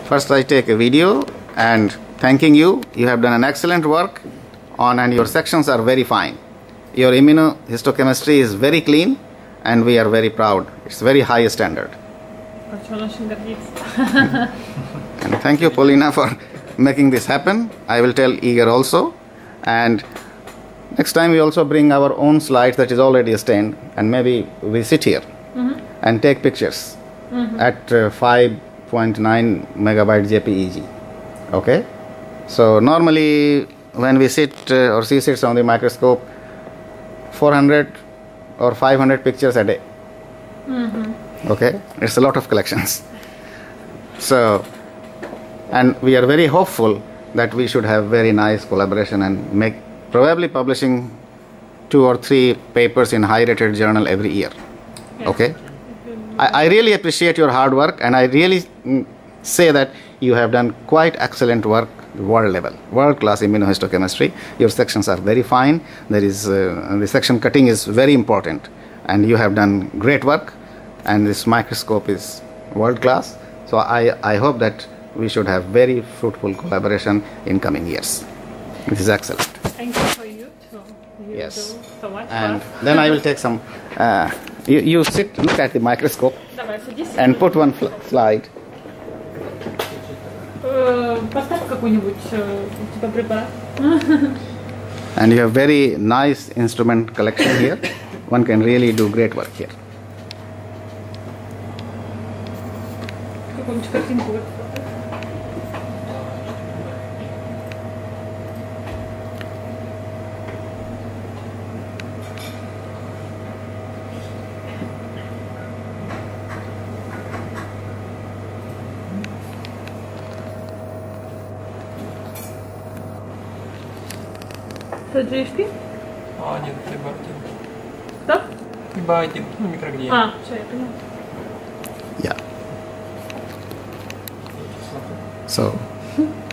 First I take a video and thanking you. You have done an excellent work on, and your sections are very fine. Your immunohistochemistry is very clean and we are very proud. It's very high standard. And thank you, Paulina, for making this happen. I will tell Igor also, and next time we also bring our own slides that is already stained, and maybe we sit here and take pictures at 5.9 megabyte JPEG. Okay, so normally when we sit or she sits on the microscope, 400 or 500 pictures a day. Okay, it's a lot of collections. So, and we are very hopeful that we should have very nice collaboration and make probably publishing 2 or 3 papers in high rated journal every year. Okay, I really appreciate your hard work, and I really say that you have done quite excellent work, world level, world class immunohistochemistry. Your sections are very fine. There is the section cutting is very important, and you have done great work, and this microscope is world class. So I hope that we should have very fruitful collaboration in coming years. This is excellent. Thank you for you too. You do so much and then I will take some, you sit, look at the microscope and put one slide. Поставь какой-нибудь типа препарат. And you have very nice instrument collection here. One can really do great work here. Какую-нибудь картинку. Что, GFP? Нет, либо один. Что? Либо один, ну микрогния. Все, я поняла. Yeah. So